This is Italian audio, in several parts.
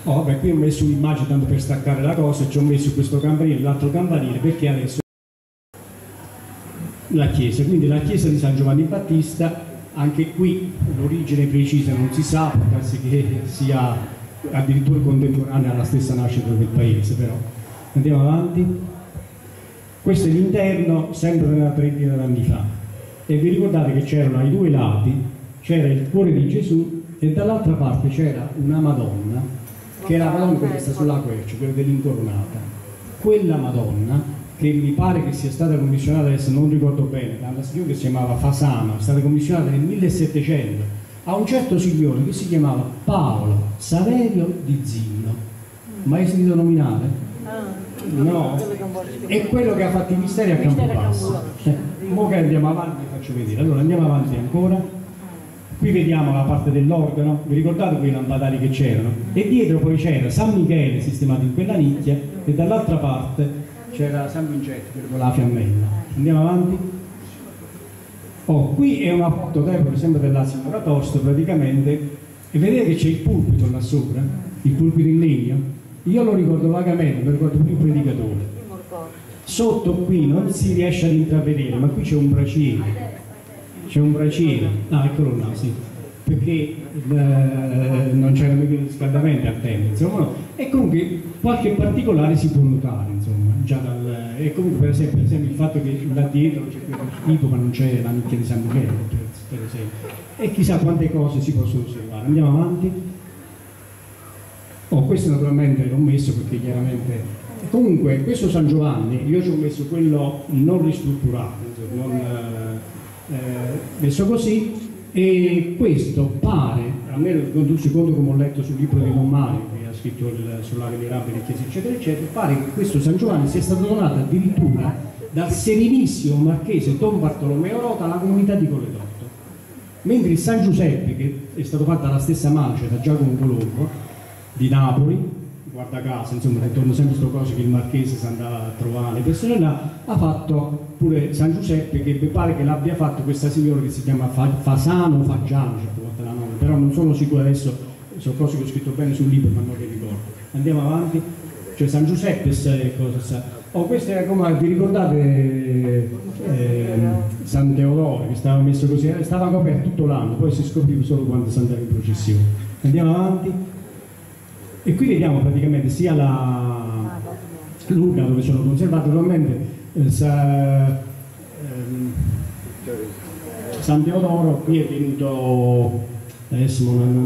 Oh, vabbè, qui ho messo un'immagine tanto per staccare la cosa, ci ho messo questo campanile e l'altro campanile perché adesso la chiesa, quindi la chiesa di San Giovanni Battista, anche qui l'origine precisa non si sa, può darsi che sia addirittura contemporanea alla stessa nascita del paese, però andiamo avanti. Questo è l'interno sempre della trentina d'anni fa e vi ricordate che c'erano ai due lati, c'era il cuore di Gesù e dall'altra parte c'era una Madonna, che era la Madonna che sta sulla quercia, quella dell'incoronata. Quella Madonna, che mi pare che sia stata commissionata, adesso non ricordo bene, da una signora che si chiamava Fasano, è stata commissionata nel 1700 a un certo signore che si chiamava Paolo Saverio di Zinno. Mai sentito nominare? No, è quello che ha fatto i misteri a Campobasso. Mo che andiamo avanti, vi faccio vedere. Allora andiamo avanti ancora. Qui vediamo la parte dell'organo, vi ricordate quei lampadari che c'erano? E dietro poi c'era San Michele sistemato in quella nicchia e dall'altra parte c'era San Vincente con la fiammella. Andiamo avanti. Oh, qui è una foto d'epoca sempre della signora Tosto praticamente, e vedete che c'è il pulpito là sopra, il pulpito in legno. Io lo ricordo vagamente, lo ricordo più il predicatore. Sotto qui non si riesce ad intravedere, ma qui c'è un braciere. C'è un braciere, eccolo là, sì, perché non c'era mica il riscaldamento al tempo, insomma, e comunque qualche particolare si può notare, insomma, già e comunque per esempio il fatto che là dietro c'è quello schifo ma non c'è la nicchia di San Michele, per esempio, e chissà quante cose si possono osservare. Andiamo avanti. Oh, questo naturalmente l'ho messo perché chiaramente, comunque questo San Giovanni, io ci ho messo quello non ristrutturato, messo così, e questo pare, almeno secondo come ho letto sul libro di Don Mario che ha scritto sulla venerabile chiesa eccetera eccetera, pare che questo San Giovanni sia stato donato addirittura dal serenissimo marchese Don Bartolomeo Rota alla comunità di Colledotto, mentre il San Giuseppe, che è stato fatto dalla stessa mancia da Giacomo Colombo di Napoli, guarda caso, insomma, ritorno sempre queste cose che il marchese si andava a trovare le persone là, ha fatto pure San Giuseppe, che mi pare che l'abbia fatto questa signora che si chiama Fasano o Faggiano, certe volte la nome, però non sono sicuro adesso, sono cose che ho scritto bene sul libro ma non le ricordo. Andiamo avanti. Cioè San Giuseppe cosa sa. Oh, questo era come, vi ricordate San Teodoro che stava messo così, stava coperto tutto l'anno, poi si scopriva solo quando si andava in processione. Andiamo avanti. E qui vediamo praticamente sia l'urna dove sono conservate naturalmente San Teodoro, qui è venuto adesso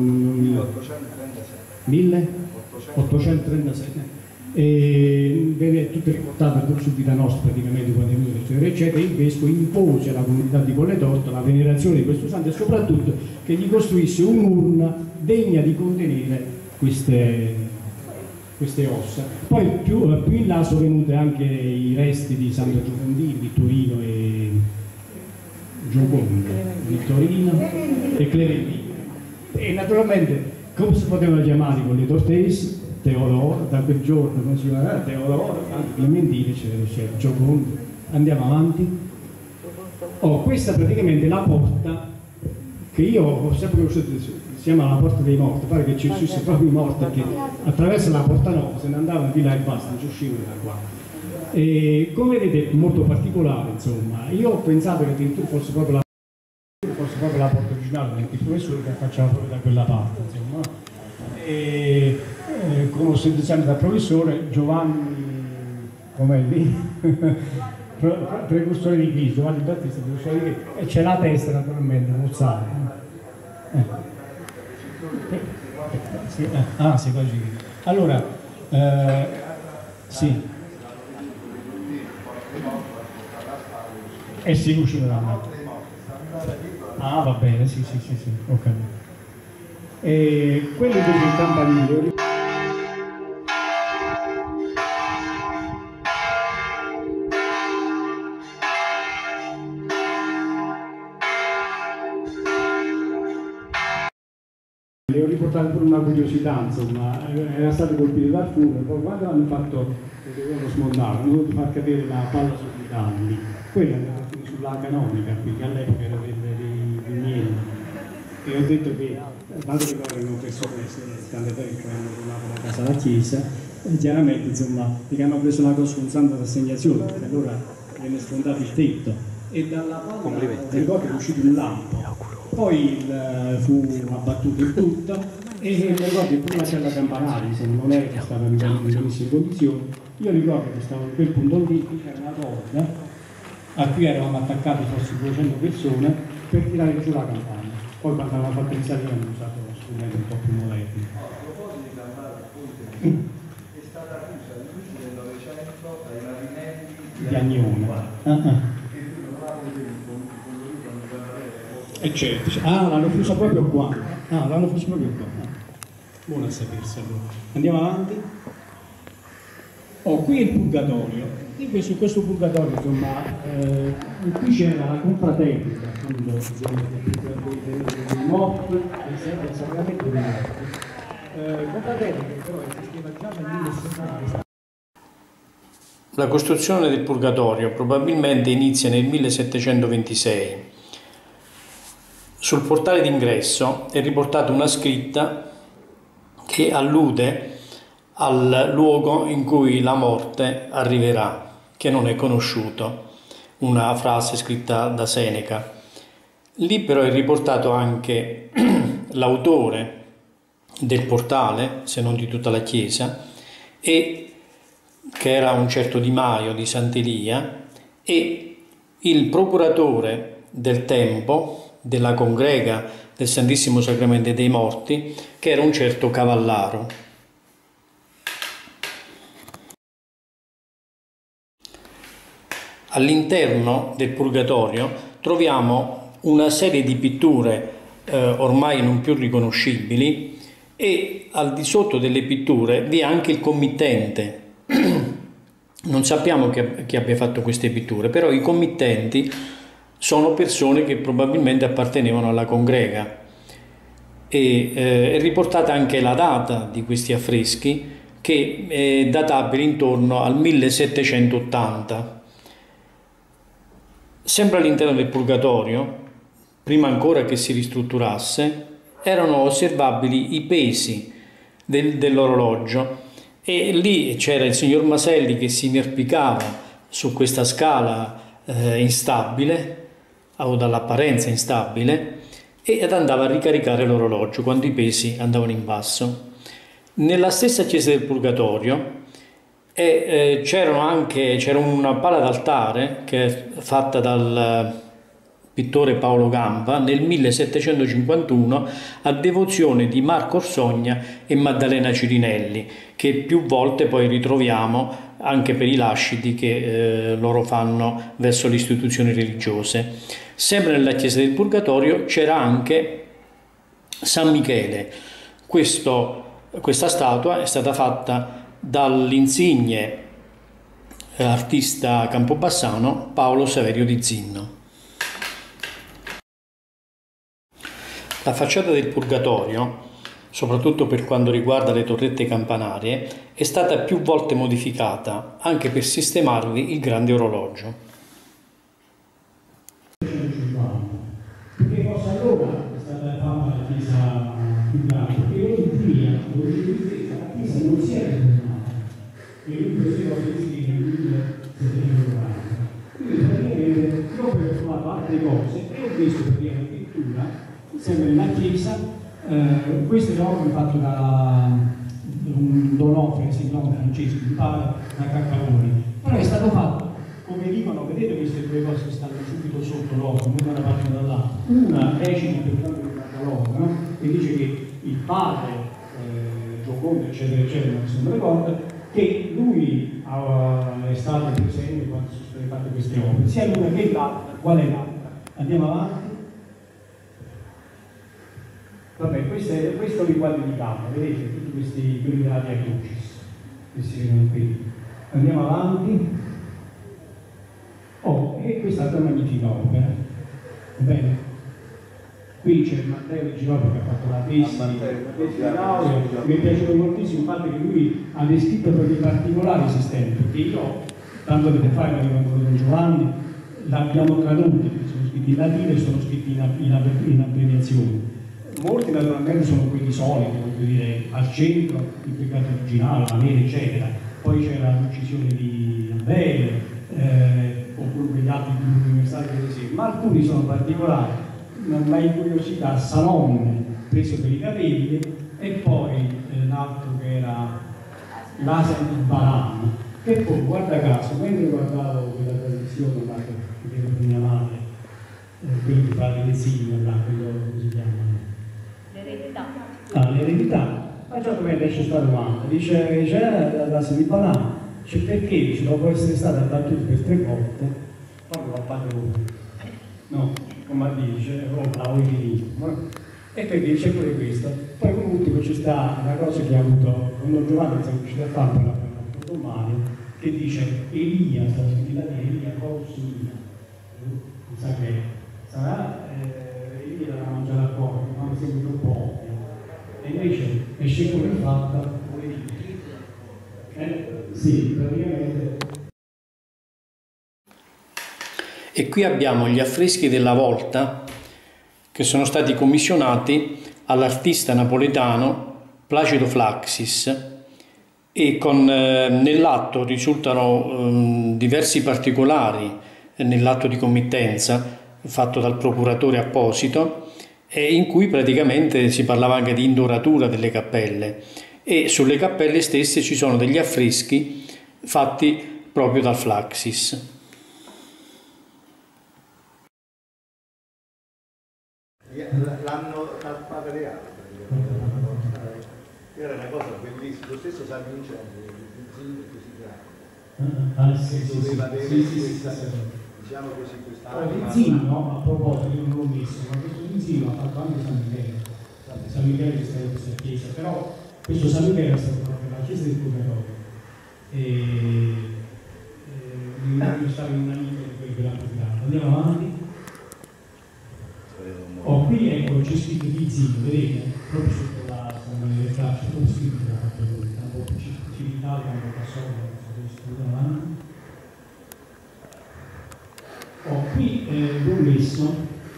1836 e vede tutte riportate su vita nostra praticamente quando è venuto eccetera eccetera. Il vescovo impose alla comunità di Colledotto la venerazione di questo santo e soprattutto che gli costruisse un'urna degna di contenere queste ossa. Poi più in là sono venute anche i resti di Santo Giovandino, Vittorino e Giocondo, Vittorino e Clementino. E naturalmente come si potevano chiamare con le tortesi? Teodoro, da quel giorno non si chiamava Teodoro, Clementino eccetera, Giocondo. Andiamo avanti. Oh, questa praticamente è la porta che io ho sempre conosciuto, si chiama la porta dei morti, pare che ci fosse proprio i morti che attraverso la porta nuova se ne andavano di là e basta, non ci uscivano da qua. E come vedete è molto particolare, insomma. Io ho pensato che addirittura fosse proprio la porta originale, perché il professore che facciava proprio da quella parte, insomma. E come ho sentito sempre dal professore Giovanni, com'è lì? Precursore di Cristo, Giovanni Battista, precursore di Cristo, e c'è la testa naturalmente, mozzata. Sì, sì, poi allora, sì. E si uscita da me. Va bene, sì, ok. E quello del campanile. Le ho riportato pure una curiosità, insomma, era stato colpito dal fumo, poi quando hanno fatto, dovevano smontare, hanno dovuto far cadere la palla sui metalli, quella era sulla canonica, qui, che all'epoca era di miele. e ho detto che, dato che loro erano persone tante che hanno donato la casa alla chiesa, chiaramente insomma, perché hanno preso la cosa con santa rassegnazione, perché allora viene sfondato il tetto e dalla palla ricordo è uscito un lampo, poi fu abbattuto il tutto e ricordo che pure la cella campanaria non era che stava in benissime condizioni. Io ricordo che stavo in quel punto lì, c'era una corda a cui eravamo attaccati forse 200 persone per tirare giù la campana. Poi quando avevamo fatto il salire hanno usato strumenti un po' più moderni. A proposito di campana, appunto, è stata chiusa all'inizio del Novecento dai ravimenti Di Agnone. Che tu non avevi E certo, l'hanno chiusa proprio qua. L'hanno chiusa proprio qua. Buono a sapersi allora. Andiamo avanti. Qui è il purgatorio. Su questo purgatorio, insomma, qui c'era la confraternita, appunto, dei morti, del sacramento dei morti. Confraternita che però esisteva già nel 1700. La costruzione del purgatorio probabilmente inizia nel 1726. Sul portale d'ingresso è riportata una scritta che allude al luogo in cui la morte arriverà, che non è conosciuto, una frase scritta da Seneca. Lì però è riportato anche l'autore del portale, se non di tutta la chiesa, e che era un certo Di Maio di Sant'Elia, e il procuratore del tempo della congrega del Santissimo Sacramento dei Morti, che era un certo Cavallaro. All'interno del purgatorio troviamo una serie di pitture ormai non più riconoscibili, e al di sotto delle pitture vi è anche il committente. Non sappiamo chi abbia fatto queste pitture, però i committenti sono persone che probabilmente appartenevano alla congrega, e è riportata anche la data di questi affreschi, che è databile intorno al 1780. Sempre all'interno del purgatorio, prima ancora che si ristrutturasse, erano osservabili i pesi dell'orologio, e lì c'era il signor Maselli che si inerpicava su questa scala instabile, o dall'apparenza instabile, ed andava a ricaricare l'orologio quando i pesi andavano in basso. Nella stessa chiesa del purgatorio c'era una pala d'altare che è fatta dal pittore Paolo Gamba nel 1751 a devozione di Marco Orsogna e Maddalena Cirinelli, che più volte poi ritroviamo anche per i lasciti che loro fanno verso le istituzioni religiose. Sempre nella chiesa del purgatorio c'era anche San Michele. Questa statua è stata fatta dall'insigne artista campobassano Paolo Saverio di Zinno. La facciata del purgatorio, soprattutto per quanto riguarda le torrette campanarie, è stata più volte modificata anche per sistemarvi il grande orologio. Perché cosa allora è stata fatta la chiesa più grande? Perché loro in la chiesa non si era ritornata, e lui così lo si nel 1740. Quindi praticamente io ho trovato altre cose e ho visto praticamente addirittura sempre nella chiesa queste opere fatte da un Donofrio, si chiama francese, mi pare, da Caccavoni. Però è stato fatto, come dicono, vedete queste due cose che stanno subito sotto l'opera, non da una parte o dall'altra. Una recita per quanto riguarda l'opera, no? E dice che il padre Giocondo, eccetera, eccetera, non si ricorda, che lui è stato presente quando sono state fatte queste opere, sia l'una che l'altra. Qual è l'altra? Andiamo avanti. Vabbè, questo è il quadro di campo, vedete, tutti questi quelli della Via Crucis che si vedono qui. Andiamo avanti. E questa è una magnifica opera. Va bene? Qui c'è Matteo di Ginopoli che ha fatto la tesi di laurea. Mi è piaciuto moltissimo il fatto che lui ha descritto proprio i particolari esistenti, perché io, tanto per fare quando con Giovanni, l'abbiamo tradotti, sono scritti in latino e sono scritti in abbreviazioni. molti naturalmente sono quelli soliti, voglio dire, al centro il peccato originale, la nera, eccetera, poi c'era l'uccisione di Abele, oppure quegli altri più universali per esempio, ma alcuni sono particolari, ma in curiosità Salomone preso per i capelli e poi l'altro che era l'Asia di Balaam, che poi guarda caso, mentre guardavo quella trasmissione che era mia madre, quello che fa l'ensino là, quello come si chiama? L'eredità. Ah, l'eredità. A un certo punto esce sta domanda, dice c'è l'Asia di Balaam, dice perché dice, dopo essere stato abbattuto per 3 volte, proprio va padrone. No, come dice, bravo lì. E perché c'è pure questo. Poi come ultimo ci sta una cosa che ha avuto, quando Giovanni si è uscito a fare per la Mario, che dice Elia, sta scritto da Elia, Corsia. Non sa che sarà Elia la mangiare a cuore, ma mi sembra un po'. E invece esce come fatta. Sì, praticamente. E qui abbiamo gli affreschi della volta che sono stati commissionati all'artista napoletano Placido Flaxis e nell'atto risultano diversi particolari nell'atto di committenza fatto dal procuratore apposito e in cui praticamente si parlava anche di indoratura delle cappelle e sulle cappelle stesse ci sono degli affreschi fatti proprio dal Flaxis. L'hanno tappata reale, era una cosa bellissima, lo stesso San Vincenzo, il Zinno così grande, doveva avere questa, diciamo così, questa il Zinno, a proposito, io non l'ho messo, ma questo Zinno ha fatto anche San Michele. San Michele è stata questa chiesa, però questo San Michele è stato proprio la chiesa del Purgatorio. Io stavo in una linea di quel che l'ha pubblicato. Andiamo avanti. Qui ecco c'è scritto di Zinno, vedete? Proprio sotto la traccia, proprio scritto da parte lui, un po' più civiltà, un po' avanti. Qui l'ho messo,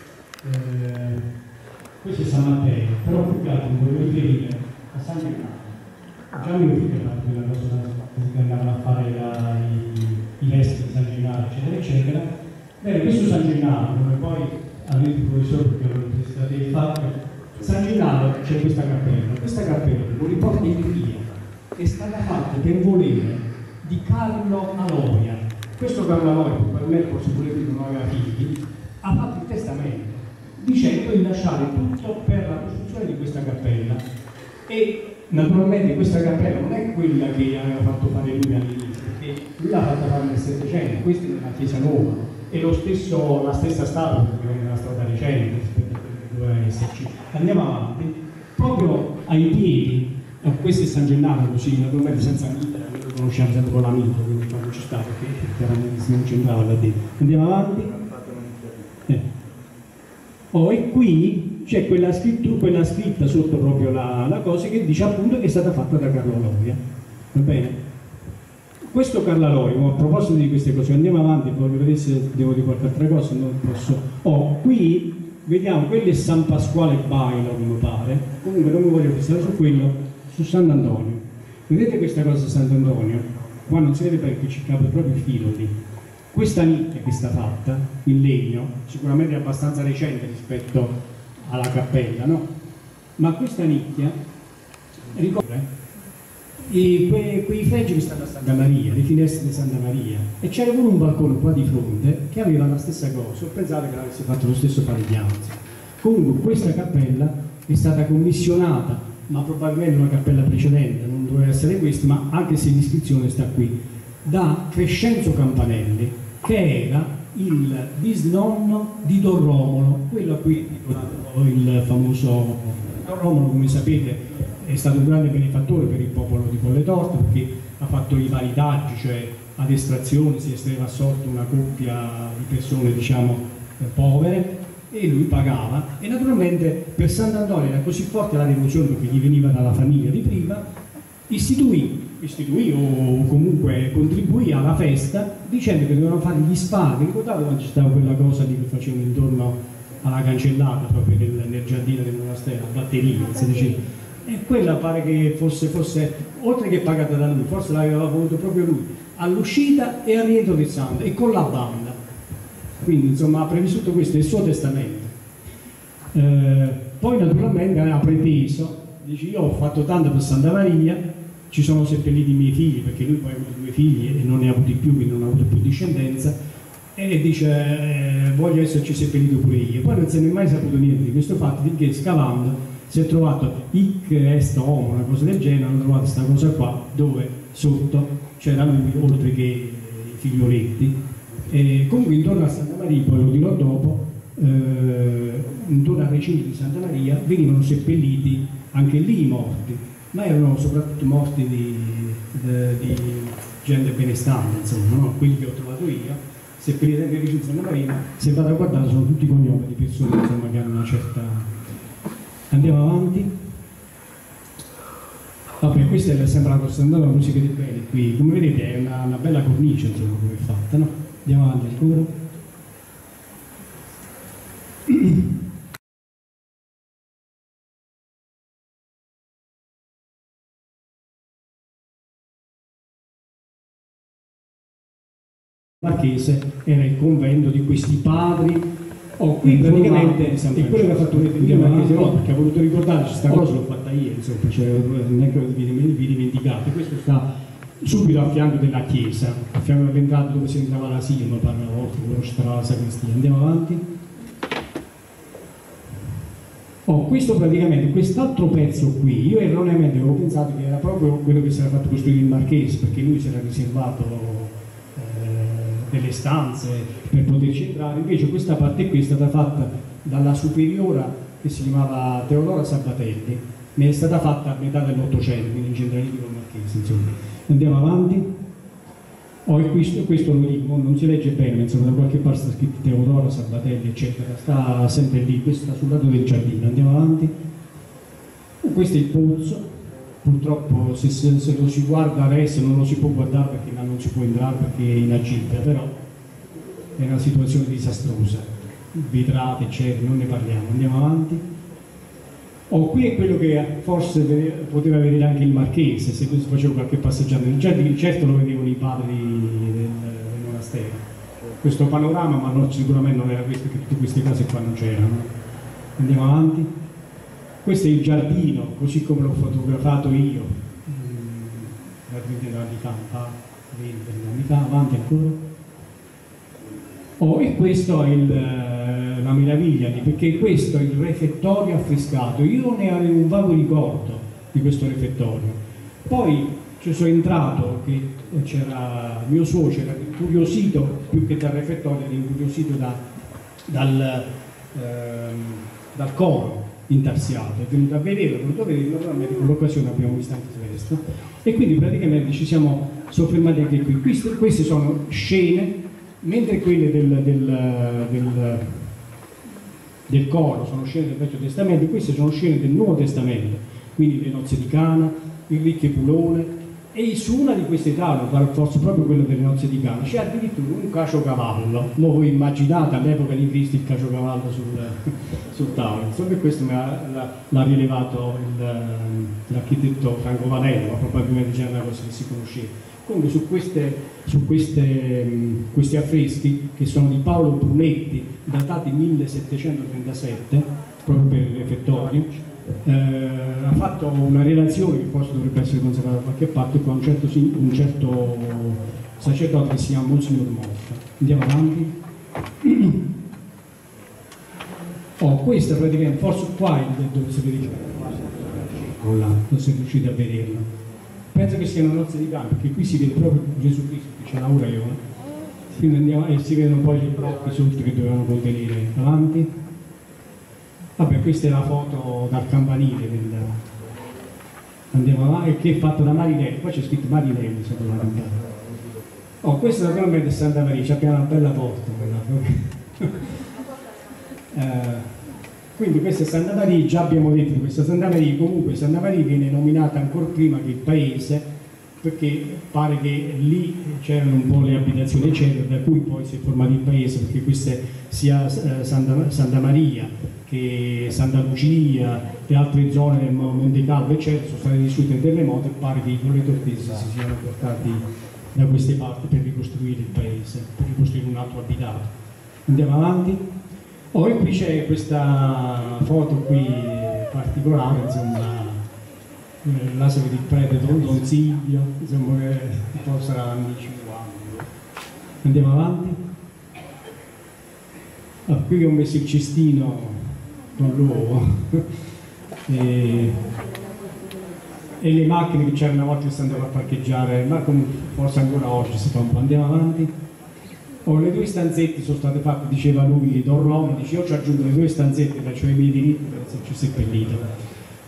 questo è San Matteo, però più che altro volevo riferire a San Gennaro. Già mio figlio ha fatto quella cosa che andava a fare i vesti di San Gennaro, eccetera, eccetera. Bene, questo San Gennaro, come poi avete il professore perché l'università deve fare, San Gennaro c'è questa cappella lo riporta in via, è stata fatta per volere di Carlo Aloia. Questo Carlo Aloia, probabilmente forse pure lui non aveva figli, ha fatto il testamento dicendo di lasciare tutto per la costruzione di questa cappella e naturalmente questa cappella non è quella che aveva fatto fare lui all'inizio, perché lui l'ha fatta fare nel Settecento, questa è una chiesa nuova. E la stessa statua, perché è una statua recente, doveva esserci. Andiamo avanti, proprio ai piedi, questo è San Gennaro, così naturalmente senza mitra, noi lo conosciamo sempre con la mitra, quindi quando ci sta, perché chiaramente non c'entrava là dentro. Andiamo avanti. E qui c'è quella scritta sotto proprio la cosa che dice appunto che è stata fatta da Carlo Aloia. Va bene? Questo Carlo Aloia, a proposito di queste cose, andiamo avanti, voglio vedere se devo dire qualche altra cosa, non posso. Qui vediamo, quello è San Pasquale Bailo, mi pare, comunque non mi voglio fissare su quello, su Sant'Antonio. Vedete questa cosa di Sant'Antonio? Qua non si vede perché ci cape proprio il filo lì. Questa nicchia che sta fatta in legno, sicuramente è abbastanza recente rispetto alla cappella, no? Ma questa nicchia ricorda quei freggi che stanno a Santa Maria, le finestre di Santa Maria, e c'era pure un balcone qua di fronte che aveva la stessa cosa. Ho pensato che l'avesse fatto lo stesso Falegnanzi. Comunque questa cappella è stata commissionata, ma probabilmente una cappella precedente, non doveva essere questa, ma anche se l'iscrizione sta qui, da Crescenzo Campanelli, che era il bisnonno di Don Romolo, quello a cui il famoso Don Romolo, come sapete, è stato un grande benefattore per il popolo di Colletorto perché ha fatto i maritaggi, cioè ad estrazione si estraeva a sorte una coppia di persone, diciamo, povere, e lui pagava. E naturalmente per Sant'Antonio era così forte la devozione perché gli veniva dalla famiglia di prima, istituì o comunque contribuì alla festa dicendo che dovevano fare gli spaghi. Ricordate quando c'è stata quella cosa che facevano intorno alla cancellata proprio nel giardino del monastero, la batteria, e quella pare che fosse oltre che pagata da lui, forse l'aveva voluto proprio lui, all'uscita e al rientro del santo, e con la banda. Quindi insomma ha previssuto questo nel suo testamento. Poi naturalmente ha preteso, dice: io ho fatto tanto per Santa Maria, ci sono seppelliti i miei figli, perché lui poi ha avuto 2 figli e non ne ha avuti più, quindi non ha avuto più discendenza, e dice: voglio esserci seppellito pure io. Poi non se ne è mai saputo niente di questo fatto, finché scavando si è trovato hic est homo, una cosa del genere, hanno trovato questa cosa qua dove sotto c'era lui oltre che i figlioletti. E comunque intorno a Santa Maria, poi lo dirò dopo, intorno al recinto di Santa Maria venivano seppelliti anche lì i morti, ma erano soprattutto morti di gente benestante, insomma, no? Quelli che ho trovato io, seppelliti anche al recinto di Santa Maria, se vado a guardare sono tutti cognomi di persone, insomma, che hanno una certa... Andiamo avanti. Vabbè, questa è sempre la Costa d'Andorra, non si vede bene qui, come vedete è una bella cornice, insomma, come è fatta, no? Andiamo avanti ancora. Marchese era il convento di questi padri. Qui praticamente è quello che ha fatto il Marchese, no, perché ha voluto ricordarci questa cosa, l'ho fatta io, insomma, non è che vi dimenticate. Questo sta subito a fianco della chiesa, a fianco dell'entrata dove si entrava l'asilo, parla una volta, con lo strada sacrestia. Andiamo avanti. Questo praticamente, quest'altro pezzo qui, io erroneamente avevo pensato che era proprio quello che si era fatto costruire il Marchese, perché lui si era riservato delle stanze per poterci entrare. Invece questa parte qui è stata fatta dalla superiora che si chiamava Teodora Sabatelli, ne è stata fatta a metà dell'Ottocento, quindi in centralino con Marchese, insomma. Andiamo avanti. E questo lo dico, non si legge bene, ma insomma da qualche parte sta scritto Teodora Sabatelli, eccetera, sta sempre lì, questo sta sul lato del giardino. Andiamo avanti. Questo è il pozzo. Purtroppo se lo si guarda adesso non lo si può guardare perché non si può entrare perché è in agibia, però è una situazione disastrosa, vetrate, eccetera, non ne parliamo. Andiamo avanti. Qui è quello che forse poteva vedere anche il Marchese se faceva qualche passeggiata nel giardino, certo lo vedevano i padri del monastero, questo panorama, ma sicuramente non era questo, perché tutte queste case qua non c'erano. Andiamo avanti. Questo è il giardino, così come l'ho fotografato io, da 30 anni fa, 20 anni fa, avanti ancora. E questo è la meraviglia, perché questo è il refettorio affrescato. Io ne avevo un vago ricordo di questo refettorio. Poi ci sono entrato, che c'era mio suocero, era incuriosito, più che dal refettorio, era incuriosito dal coro intarsiato, è venuto a vederlo, naturalmente con l'occasione abbiamo visto anche questo, e quindi praticamente ci siamo soffermati anche qui. Queste sono scene, mentre quelle del coro sono scene del Vecchio Testamento, queste sono scene del Nuovo Testamento, quindi le nozze di Cana, il ricco Epulone, e su una di queste tavole, forse proprio quella delle nozze di Cana, c'è addirittura un caciocavallo. Ma voi immaginate all'epoca di Cristo il caciocavallo sul tavolo. Insomma, questo l'ha rilevato l'architetto Franco Valero, ma probabilmente c'era una cosa che si conosceva. Comunque su questi affreschi, che sono di Paolo Brunetti, datati 1737, proprio per il refettorio, ha fatto una relazione che forse dovrebbe essere conservata da qualche parte con un certo sacerdote che si chiama Monsignor Motta. Andiamo avanti. Questa praticamente, forse qua è dove si vede con là, non si è riusciti a vederlo. Penso che siano nozze di Cana, perché qui si vede proprio Gesù Cristo, che c'è l'aureola, e si vedono poi gli blocchi sotto che dovevano contenere. Avanti. Vabbè, questa è la foto dal campanile andiamo avanti, che è fatto da Marinelli, poi c'è scritto Marinelli sopra la campana. Questa naturalmente è Santa Maria, abbiamo una bella porta. Quindi questa è Santa Maria, già abbiamo detto di questa Santa Maria. Comunque Santa Maria viene nominata ancora prima che il paese perché pare che lì c'erano un po' le abitazioni eccetera, da cui poi si è formato il paese, perché queste sia Santa Maria che Santa Lucia e altre zone del Monte Calvo eccetera sono state distrutte in terremoto, e pare che i collettortesi si siano portati da queste parti per ricostruire il paese, per ricostruire un altro abitato. Andiamo avanti. E qui c'è questa foto qui particolare, insomma, l'asino di prete Don Silvio, insomma, che un po' sarà anni 50. Andiamo avanti. Qui ho messo il cestino con l'uovo e le macchine che c'erano una volta che si andava a parcheggiare, ma forse ancora oggi si fa un po'. Andiamo avanti. Le due stanzette sono state fatte, diceva lui, Don Roma, dice io ci aggiungo le due stanzette per cioè i miei diritti per esserci seppellito.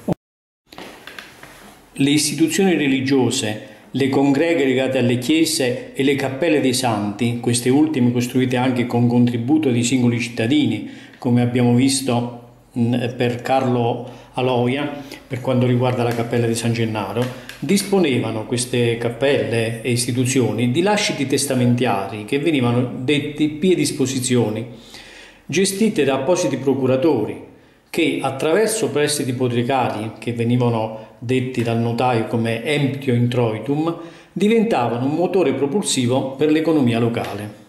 Le istituzioni religiose, le congreghe legate alle chiese e le cappelle dei santi, queste ultime costruite anche con contributo di singoli cittadini, come abbiamo visto per Carlo Aloia, per quanto riguarda la cappella di San Gennaro, disponevano queste cappelle e istituzioni di lasciti testamentiari che venivano detti pie disposizioni, gestite da appositi procuratori che attraverso prestiti ipotecari che venivano detti dal notaio come emptio introitum diventavano un motore propulsivo per l'economia locale.